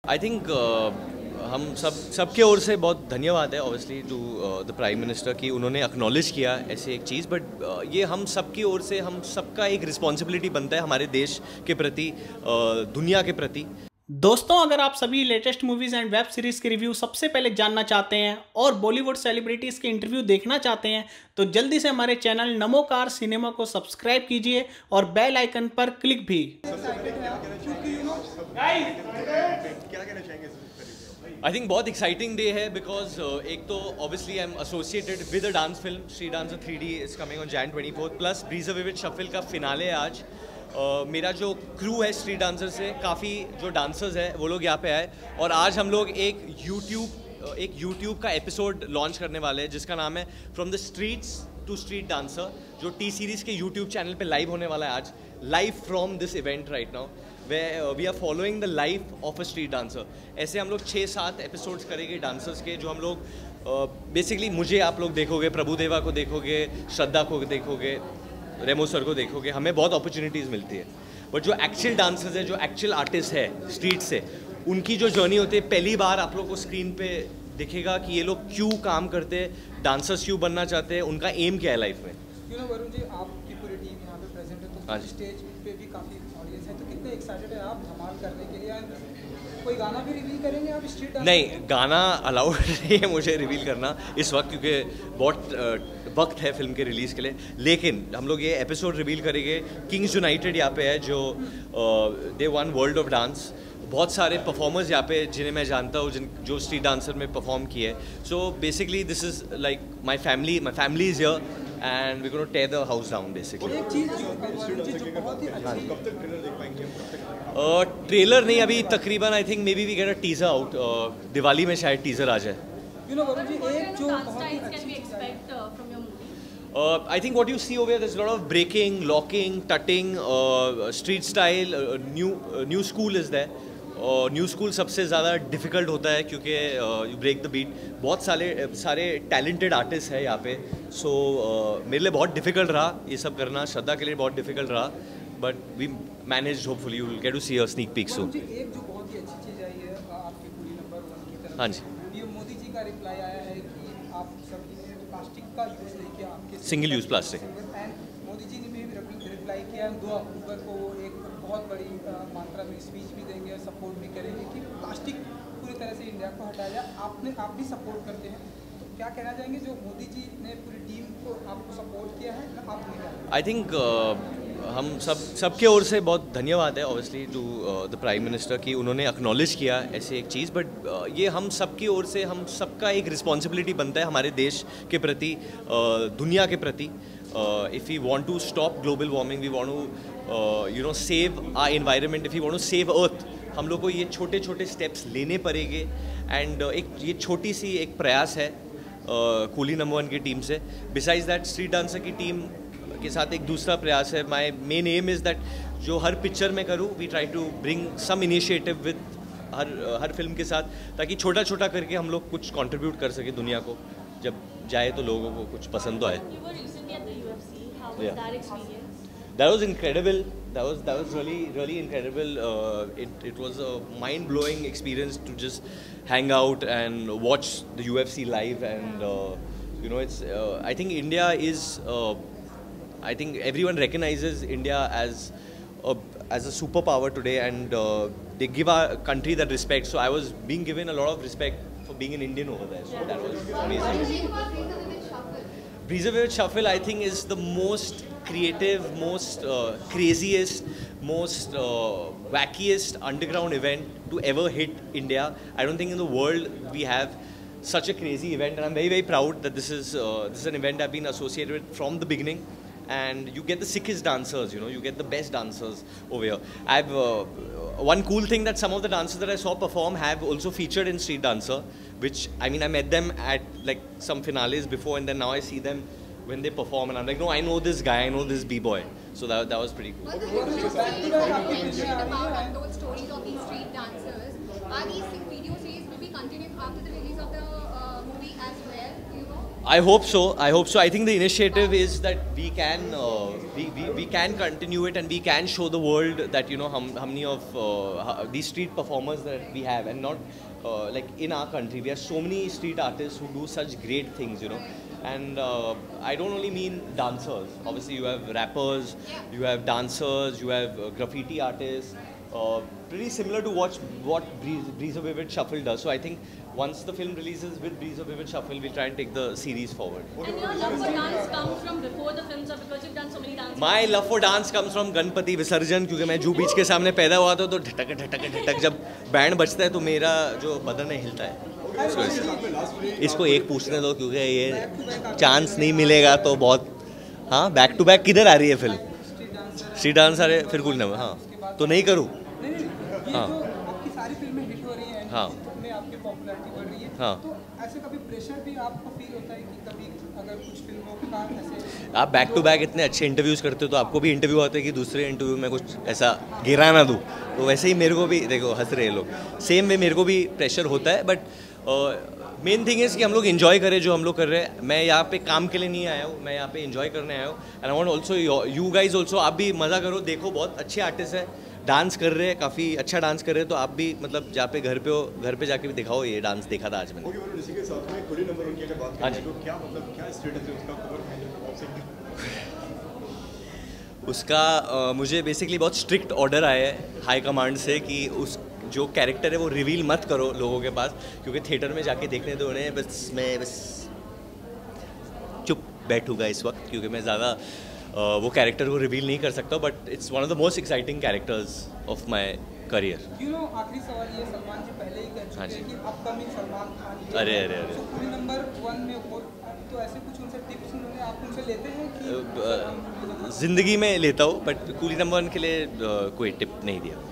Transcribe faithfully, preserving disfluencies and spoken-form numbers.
I think हम सब सबके ओर से बहुत धन्यवाद है obviously to the prime minister कि उन्होंने एक्नॉलेज किया ऐसे एक चीज़, बट uh, ये हम सबकी ओर से हम सबका एक रिस्पॉन्सिबिलिटी बनता है हमारे देश के प्रति, uh, दुनिया के प्रति। दोस्तों, अगर आप सभी latest movies and web series के रिव्यू सबसे पहले जानना चाहते हैं और बॉलीवुड सेलिब्रिटीज़ के इंटरव्यू देखना चाहते हैं तो जल्दी से हमारे चैनल नमोकार सिनेमा को सब्सक्राइब कीजिए और बेल आइकन पर क्लिक भी। आई थिंक बहुत एक्साइटिंग डे है बिकॉज uh, एक तो obviously I am associated with a dance film, street dancer three D is coming on Jan twenty fourth, plus breeze a vivid shuffle का finale है आज। Uh, मेरा जो crew है स्ट्रीट डांसर से, काफ़ी जो डांसर्स हैं वो लोग यहाँ पे आए और आज हम लोग एक यूट्यूब एक यूट्यूब का एपिसोड लॉन्च करने वाले हैं जिसका नाम है from the streets to street dancer, जो टी सीरीज़ के यूट्यूब चैनल पे लाइव होने वाला है आज, live from this event right now way we are following the life of a street dancer. ऐसे हम लोग छः सात एपिसोड्स करेंगे डांसर्स के, जो हम लोग बेसिकली uh, मुझे आप लोग देखोगे, प्रभुदेवा को देखोगे, श्रद्धा को देखोगे, रेमो सर को देखोगे, हमें बहुत अपॉर्चुनिटीज़ मिलती है। बट जो एक्चुअल डांसर्स है, जो एक्चुअल आर्टिस्ट है स्ट्रीट से, उनकी जो जर्नी होती है, पहली बार आप लोग को स्क्रीन पे दिखेगा कि ये लोग क्यों काम करते हैं, डांसर्स क्यों बनना चाहते हैं, उनका एम क्या है लाइफ में। यू नो वरुण जी, आपकी पूरी टीम यहाँ पे प्रेजेंट है, तो स्टेज पे भी काफ़ी ऑडियंस है, तो कितने एक्साइटेड है आप धमाल करने के लिए? कोई गाना भी रिवील करेंगे आप स्ट्रीट डांस? नहीं, गाना अलाउड नहीं है मुझे रिवील करना इस वक्त, क्योंकि बहुत वक्त है फिल्म के रिलीज़ के लिए। लेकिन हम लोग ये एपिसोड रिवील करेंगे। किंग्स यूनाइटेड यहाँ पे है, जो the one world of dance, बहुत सारे परफॉर्मर्स यहाँ पे जिन्हें मैं जानता हूँ, जिन जो स्ट्रीट डांसर में परफॉर्म किए। So basically this is like my family my family is here and we gonna tear the house down basically. एक चीज़ जो जो बहुत ही अच्छी, कब तक ट्रेलर देख पाएंगे? ट्रेलर नहीं, अभी तकरीबन I think maybe we get a teaser out, Diwali में शायद टीजर आ जाए। यू नो वरुण जी, एक जो बहुत ही अच्छी Uh, I think what you see over here, there's a lot of breaking, locking, tutting, uh, street style, uh, new uh, new school is there. और new school सबसे ज़्यादा डिफ़िकल्ट होता है क्योंकि यू ब्रेक द बीट। बहुत सारे सारे talented artist हैं यहाँ पे, सो so, uh, मेरे लिए बहुत डिफ़िकल्ट रहा ये सब करना, श्रद्धा के लिए बहुत डिफ़िकल्ट रहा, but we manage, hopefully you will get to see a sneak peek soon. एक जो बहुत ही अच्छी चीज़ आई है आपके पूरी नंबर वन की तरफ, हाँ जी, ये मोदी जी का रिप्लाई आया है कि आप सभी ने प्लास्टिक का यूज़ नहीं किया, आपके single use plastic. And Modi ji ने भी रिप्लाई किया, दो अक्टूबर को वो एक बहुत बड़ी मात्रा में स्पीच भी देंगे और सपोर्ट भी करेंगे कि प्लास्टिक पूरी तरह से इंडिया को हटाया जाए। आपने आप भी सपोर्ट करते हैं, तो क्या कहना चाहेंगे जो मोदी जी ने पूरी टीम को आपको सपोर्ट किया है, आपने? आई थिंक uh, हम सब सबके ओर से बहुत धन्यवाद है obviously to the prime minister कि उन्होंने एक्नॉलेज किया ऐसे एक चीज़, बट uh, ये हम सबकी ओर से हम सबका एक रिस्पॉन्सिबिलिटी बनता है हमारे देश के प्रति, uh, दुनिया के प्रति। If we want to stop global warming, we want to you know save our environment, if we want to save earth, हम लोग को ये छोटे छोटे स्टेप्स लेने पड़ेंगे। एंड uh, एक ये छोटी सी एक प्रयास है कूली नंबर वन की टीम से। बिसाइड्स दैट स्ट्रीट डांसर की टीम के साथ एक दूसरा प्रयास है। My main aim is that जो हर पिक्चर में करूँ, we try to bring some initiative with हर हर फिल्म के साथ, ताकि छोटा छोटा करके हम लोग कुछ कंट्रीब्यूट कर सके दुनिया को, जब जाए तो लोगों को कुछ पसंद तो आए। That was incredible. That was that was really really incredible. Uh, it it was a mind blowing experience to just hang out and watch the U F C live, and uh, you know it's. Uh, I think India is. Uh, I think everyone recognizes India as a as a superpower today, and uh, they give our country that respect. So I was being given a lot of respect for being an Indian over there. So that was amazing. Breeze of Vivid Shuffle, I think, is the most creative, most uh, craziest, most uh, wackiest underground event to ever hit India. I don't think in the world we have such a crazy event, and I'm very very proud that this is uh, this is an event I've been associated with from the beginning. And you get the sickest dancers, you know, you get the best dancers over here. I've uh, one cool thing that some of the dancers that I saw perform have also featured in Street Dancer, which I mean I met them at like some finales before, and then now I see them when they perform, and I'm like, no, I know this guy, I know this b-boy. So that that was pretty cool. But you mentioned about untold stories of these street dancers. Are these video series will be continuing after the release of the uh, movie as well? You know. I hope so. I hope so. I think the initiative is that we can uh, we, we we can continue it and we can show the world that you know how, how many of uh, these street performers that we have, and not uh, like in our country we have so many street artists who do such great things, you know. And uh, I don't only mean dancers. Obviously, you have rappers, you have dancers, you have uh, graffiti artists. Uh, pretty similar to what what Breeze, Breeze of Vivid Shuffle does. So I think once the film releases with Breeze of Vivid Shuffle, we'll try and take the series forward. And your love for dance comes from before the films, or because you've done so many dances? My love for dance comes from Ganpati विसर्जन, क्योंकि मैं जू बीच के सामने पैदा हुआ था, तो ढटक ढटक ढटक जब बैंड बजता है तो मेरा जो बदन है हिलता है. इसको, इसको एक पूछने दो, क्योंकि ये चांस नहीं मिलेगा तो बहुत. हाँ, बैक टू बैक किधर आ रही है फिल्म? स्ट्रीट डांस आ रहे फिर कुछ नहीं. हाँ, तो नहीं करूँ. हाँ, आपकी सारी फिल्में हिट हो रही हैं. हाँ, में आपकी पॉपुलैरिटी बढ़ रही है. हाँ, तो ऐसे कभी प्रेशर भी आपको फील होता है कि कभी अगर कुछ फिल्मों का ऐसे आप बैक टू बैक इतने अच्छे इंटरव्यूज़ करते हो तो आपको भी इंटरव्यू आता है कि दूसरे इंटरव्यू में कुछ ऐसा गिरा ना दूँ. तो वैसे ही मेरे को भी, देखो हंस रहे लोग, सेम वे मेरे को भी प्रेशर होता है. बट मेन थिंग इज़ कि हम लोग इन्जॉय करें जो हम लोग कर रहे हैं. मैं यहाँ पे काम के लिए नहीं आया हूँ, मैं यहाँ पे इन्जॉय करने आया हूँ. And I want also you guys also, आप भी मज़ा करो, देखो बहुत अच्छे आर्टिस्ट हैं, डांस कर रहे हैं, काफ़ी अच्छा डांस कर रहे हैं. तो आप भी मतलब जहाँ पे घर पे हो, घर पे जाके भी दिखाओ ये डांस देखा था आज मैंने. इसी के साथ में खुले नंबर उनकी अगर बात हाँ करें जी. तो क्या मतलब क्या स्टेटस है उसका, खबर उसका uh, मुझे बेसिकली बहुत स्ट्रिक्ट ऑर्डर आया है हाई कमांड से कि उस जो कैरेक्टर है वो रिवील मत करो लोगों के पास, क्योंकि थिएटर में जाके देखने दो उन्हें. बस मैं बस चुप बैठूंगा इस वक्त, क्योंकि मैं ज़्यादा uh, वो कैरेक्टर को रिवील नहीं कर सकता. But it's one of the most exciting characters of my career. You know, आखिरी सवाल ये, सलमान जी पहले ही कह चुके हैं कि अपकमिंग सलमान खान. अरे अरे अरे पूरी नंबर वन में हो, तो ऐसे कुछ उनसे टिप्स उन्होंने आप उनसे लेते हैं कि ज़िंदगी में लेता हूँ, बट कूली नंबर वन के लिए uh, कोई टिप नहीं दिया.